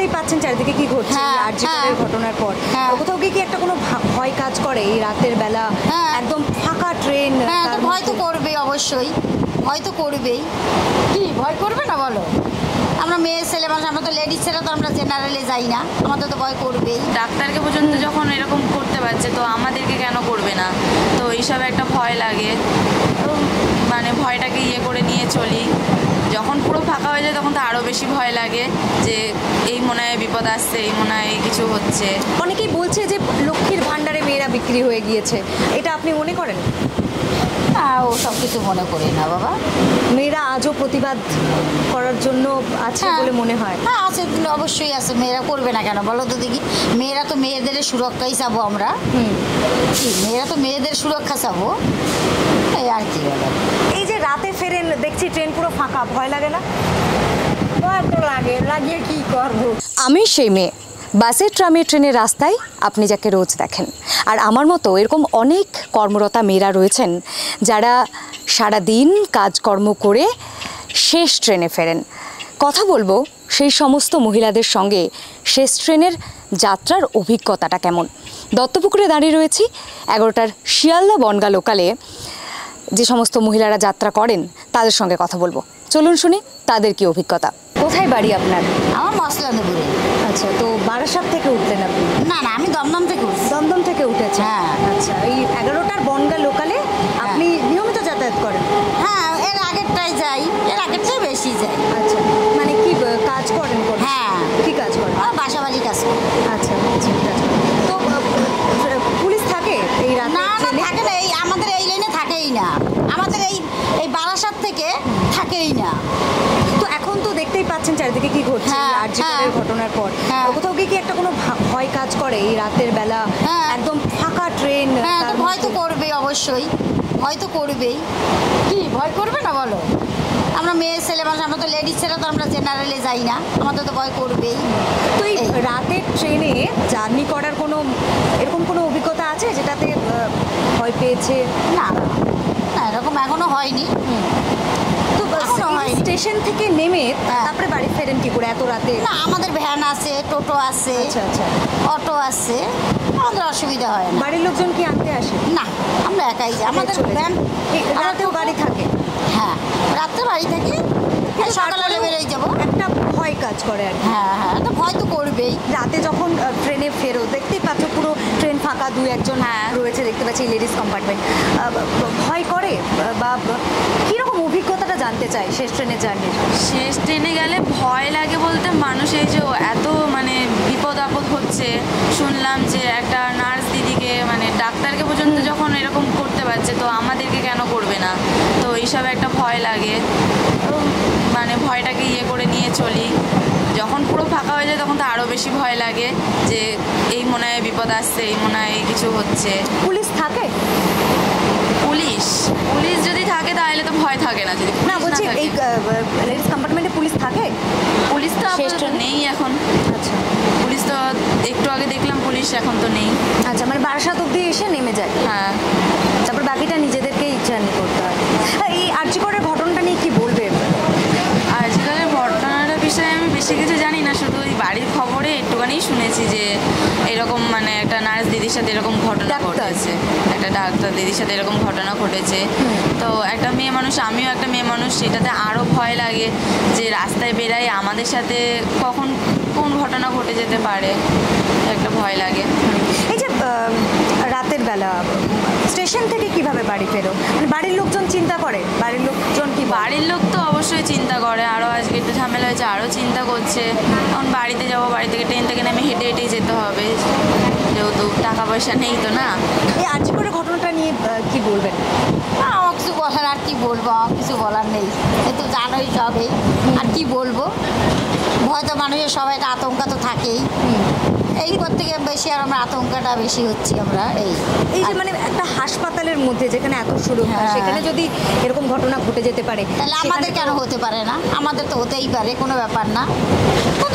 দেখতেই পাচ্ছেন চারিদিকে কি ঘটছে আরজিকরের ঘটনার পর। কোথাও গিয়ে কি একটা কোনো ভয় কাজ করে এই রাতের বেলা একদম ফাঁকা ট্রেন? ভয় তো করবে, অবশ্যই ভয় তো করবেই। কি ভয় করবে না বলো? আমরা মেয়ে ছেলে মানুষ, আমরা তো লেডিস ছেলে, তো আমরা জেনারেলে যাই না, আমাদের তো ভয় করবেই। ডাক্তারকে পর্যন্ত যখন এরকম করতে পারছে তো আমাদেরকে কেন করবে না? তো এইসব একটা ভয় লাগে, তো মানে ভয়টাকে করে নিয়ে চলি। যখন পুরো ফাঁকা হয়ে যায় তখন তো আরও বেশি ভয় লাগে যে এই মনে হয় বিপদ আসছে, এই মনে হয় কিছু হচ্ছে। অনেকেই বলছে যে লক্ষ্মীর ভাণ্ডারে মেয়েরা বিক্রি হয়ে গিয়েছে, এটা আপনি মনে করেন? ও সব কিছু মনে করি না বাবা। মেয়েরা আজও প্রতিবাদ করার জন্য আছে বলে মনে হয়? হ্যাঁ আছে, অবশ্যই আছে। মেয়েরা করবে না কেন বলো তো দেখি? মেয়েরা তো মেয়েদের সুরক্ষাই চাবো আমরা। কি মেয়েরা তো মেয়েদের সুরক্ষা চাবো, এই আর কি বলো। এই যে রাতে ফেরেন দেখছি ট্রেন পুরো ফাঁকা, ভয় লাগে না? ভয় তো লাগে, লাগিয়ে কি করবো। আমি সেই মেয়ে, বাসে ট্রামে ট্রেনের রাস্তায় আপনি যাকে রোজ দেখেন। আর আমার মতো এরকম অনেক কর্মরতা মেয়েরা রয়েছেন যারা সারা দিন কাজকর্ম করে শেষ ট্রেনে ফেরেন। কথা বলবো সেই সমস্ত মহিলাদের সঙ্গে শেষ ট্রেনের যাত্রার অভিজ্ঞতাটা কেমন। দত্তপুকুরে দাঁড়িয়ে রয়েছি 11টার শিয়ালদা বনগাঁ লোকালে যে সমস্ত মহিলারা যাত্রা করেন তাদের সঙ্গে কথা বলবো। চলুন শুনি তাদের কি অভিজ্ঞতা। কোথায় বাড়ি আপনার? আমার মশলাদেপুরে। আচ্ছা, তো বারাসাত থেকে উঠলেন আপনি? না না, আমি দমদম থেকে উঠছি। দমদম থেকে উঠেছে? হ্যাঁ। আচ্ছা, এই 11টার বনগাঁ লোকালে আপনি নিয়মিত যাতায়াত করেন? হ্যাঁ, এর আগেরটাই যাই, এর আগেরটাই বেশি যাই। আচ্ছা, মানে কি কাজ করেন? হ্যাঁ। কি কাজ করেন? বাসাবাড়ি কাজ করি। আচ্ছা আচ্ছা, তো পুলিশ থাকে এই রাতে? না না, থাকে না, এই আমাদের এই লাইনে থাকেই না, আমাদের এই বারাসাত থেকে থাকেই না। তো এখন তো দেখতেই পাচ্ছেন চারিদিকে কি ঘটছে আরজিকরের ঘটনার পর। কোথাও গিয়ে কি একটা কোনো ভয় কাজ করে এই রাতের বেলা একদম ফাঁকা ট্রেন? ভয় তো করবে, অবশ্যই ভয় তো করবেই। কি ভয় করবে না বলো? আমরা মেয়ে ছেলে মানুষ, আমরা তো লেডিস ছেলে, তো আমরা জেনারেলে যাই না, আমাদের তো ভয় করবেই। তো এই রাতের ট্রেনে জার্নি করার কোনো এরকম কোনো অভিজ্ঞতা আছে যেটাতে ভয় পেয়েছে? না না, এরকম এখনো হয়নি। তো স্টেশন থেকে নেমে তারপরে বাড়ি ফেরেন কি করে এত রাতে? না, আমাদের ভ্যান আছে, টোটো আছে, আচ্ছা আচ্ছা, অটো আছে, আমাদের অসুবিধা হয় না। বাড়ির লোকজন কি আনতে আসে? না, আমরা একাই যাই, আমাদের ভ্যান। রাতেও গাড়ি থাকে? হ্যাঁ, রাত্রে বাড়ি থেকে সকালে বেরোই যাবো। একটা ভয় কাজ করে আর কি। হ্যাঁ হ্যাঁ, তো ভয় তো করবেই। রাতে যখন ট্রেনে ফেরো দেখতেই পাচ্ছ পুরো ট্রেন ফাঁকা, দু একজন রয়েছে দেখতে পাচ্ছি লেডিস কম্পার্টমেন্ট, ভয় করে বা কীরকম অভিজ্ঞতাটা জানতে চাই শেষ ট্রেনে জার্নির? শেষ ট্রেনে গেলে ভয় লাগে বলতে মানুষ এই যে এত মানে বিপদ আপদ হচ্ছে, শুনলাম যে একটা নার্স দিদিকে মানে ডাক্তারকে পর্যন্ত যখন এরকম করতে পারছে তো আমাদেরকে কেন করবে না? তো এইসব একটা ভয় লাগে, তো মানে ভয়টাকে করে নিয়ে চলি। যখন পুরো ফাঁকা হয়ে যায় তখন তো আরও বেশি ভয় লাগে যে এই মনে হয় বিপদ আসছে, এই মনে হয় কিছু হচ্ছে। পুলিশ থাকে? পুলিশ যদি থাকে তাহলে তো ভয় থাকে না। যদি না বলছি এই লেডিস কম্পার্টমেন্টে পুলিশ থাকে? পুলিশ তো নেই এখন। আচ্ছা, পুলিশ তো একটু আগে দেখলাম পুলিশ এখন তো নেই। আচ্ছা, মানে বারাসাত অব্দি এসে নেমে যায়? হ্যাঁ, তারপর বাকিটা নিজেদেরকেই জার্নি করতে হয়। এই আরজিকরের ঘটনাটা নিয়ে কি বলবে? আজকালের ঘটনাটার বিষয়ে আমি বেশি কিছু জানি না, শুধু ওই বাড়ির খবরে একটুখানি শুনেছি যে এরকম মানে একটা নার্স দিদির সাথে এরকম ঘটনা ঘটেছে, একটা ডাক্তার দিদির সাথে এরকম ঘটনা ঘটেছে। তো একটা মেয়ে মানুষ, আমিও একটা মেয়ে মানুষ, সেটাতে আরও ভয় লাগে যে রাস্তায় বেরাই আমাদের সাথে কখন কোন ঘটনা ঘটে যেতে পারে, একটা ভয় লাগে। এই যে রাতের বেলা স্টেশন থেকে কিভাবে বাড়ি ফেরো, মানে বাড়ির লোকজন চিন্তা করে? বাড়ির লোকজন কি? বাড়ির লোক তো অবশ্যই চিন্তা করে, আরও আজকে একটু ঝামেলা হয়েছে আরও চিন্তা করছে। এখন বাড়িতে যাবো, বাড়ি থেকে ট্রেন থেকে নেমে হেঁটে হেঁটেই যেতে হবে, যেহেতু টাকা পয়সা নেই তো না। এই আরজিকরের ঘটনাটা নিয়ে কি বলবেন? আমার কিছু বলার, আর কি বলবো, আমার কিছু বলার নেই, এ তো জানোই সবই, আর কি বলবো। ভয় তো মানুষের সবাই আতঙ্ক তো থাকেই, এই করতে গিয়ে বেশি আর আমরা আতঙ্কটা বেশি হচ্ছি আমরা। এই যে মানে একটা হাসপাতালের মধ্যে যেখানে এত সুরক্ষা, সেখানে যদি এরকম ঘটনা ঘটে যেতে পারে তাহলে আমাদের কেন হতে পারে না? আমাদের তো হতেই পারে, কোনো ব্যাপার না। কিন্তু এখনো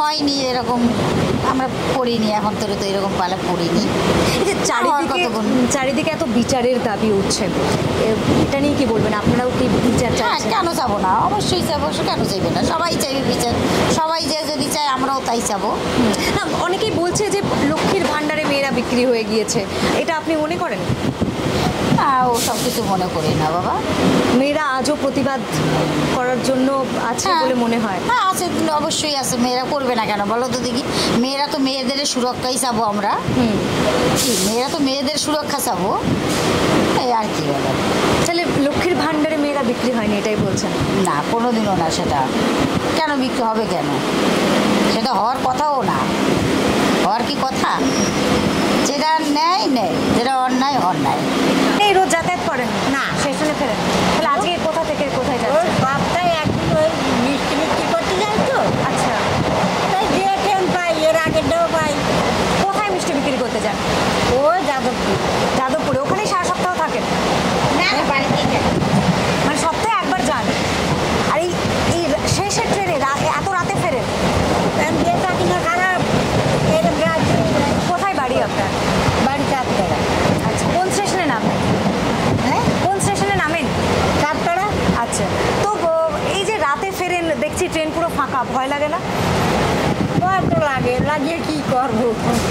হয়নি এরকম, আমরা পড়িনি এখন তোরে তো এরকম পালা পড়িনি। এই যে চারিদিকে এত বিচারের দাবি উঠছে, এটা নিয়ে কি বলবেন? আপনারাও কি বিচার হ্যাঁ, চাইছেন? কেন যাবো না, অবশ্যই যাবো, কেন চাইবে না, সবাই চাইবে বিচার, সবাই যে যদি চায় আমরাও তাই চাবো। না, অনেকেই বলছে যে লক্ষ্মীর ভাণ্ডারে মেয়েরা বিক্রি হয়ে গিয়েছে, এটা আপনি মনে করেন? না, ও সব কিছু মনে করি না বাবা। মেয়েরা আজও প্রতিবাদ করার জন্য আছে হ্যাঁ। বলে মনে হয়? হ্যাঁ, আছে, অবশ্যই আছে, মেয়েরা করবে না কেন বলো তো দেখি? মেয়েরা তো মেয়েদের সুরক্ষাই চাবো আমরা, কি মেয়েরা তো মেয়েদের সুরক্ষা চাবো, এই আর কি বলো। তাহলে লক্ষ্মীর ভাণ্ডারে মেয়েরা বিক্রি হয়নি এটাই বলছেন? না, কোনোদিনও না, সেটা কেন বিক্রি হবে, কেন সেটা হওয়ার কথাও না, হওয়ার কি কথা? যেটা ন্যায় নেয়, যেটা অন্যায় অন্যায়। এই রোজ যাতায়াত করেন না, স্টেশনে ফেরেন, তাহলে আজকে কোথা থেকে কোথায় যাচ্ছেন? বাপটাই একদিন ওই মিষ্টি মিষ্টি করতে যায় তো, আচ্ছা, তাই যে ট্রেন পাই এর আগেরটাও পাই। কোথায় মিষ্টি বিক্রি করতে যান? ও যাদবপুর। যাদবপুরে, ওখানেই সারা সপ্তাহ থাকেন? বাড়িতেই যায়। মানে সপ্তাহে একবার যান? আর এই এই শেষের ট্রেনে এত রাতে ফেরেন? যেটা কিনা খারাপ এরকম রাত্রে কোথায় বাড়ি আপনার? বাড়ি চারতলা। আচ্ছা, কোন স্টেশনে নামেন? হ্যাঁ, কোন স্টেশনে নামেন? চারতলা। আচ্ছা, তো এই যে রাতে ফেরেন, দেখছি ট্রেন পুরো ফাঁকা, ভয় লাগে না? ভয় তো লাগে, লাগিয়ে কি করবো,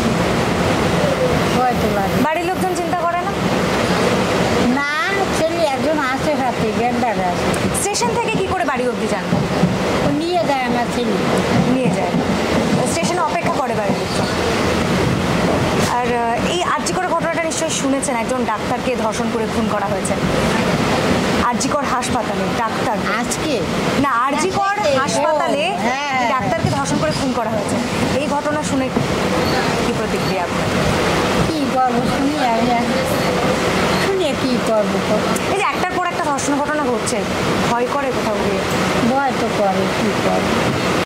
ভয় তো লাগে। বাড়ির লোকজন চিন্তা করে না? না, ছেলে একজন আসে সাথে, গেন্ডার আসে, স্টেশন থেকে কি করে বাড়ি অবধি যান? ও নিয়ে যায় আমার ছেলে। নিয়ে যায়, স্টেশনে অপেক্ষা করে বাড়ির লোকজন। আর এই আরজিকর ঘটনাটা নিশ্চয়ই শুনেছেন, একজন ডাক্তারকে ধর্ষণ করে খুন করা হয়েছে আরজিকর হাসপাতালে। ডাক্তার আজকে না, আরজিকর হ্যাঁ, হাসপাতালে হ্যাঁ। ডাক্তারকে ধর্ষণ করে খুন করা হয়েছে। এই ঘটনা শুনে কি প্রতিক্রিয়া আপনার? কি করবো, শুনি আমি শুনে কি করবো, এই যে একটার পর একটা ধর্ষণ ঘটনা ঘটছে, ভয় করে কোথাও গিয়ে? ভয় তো করে, কি করবো।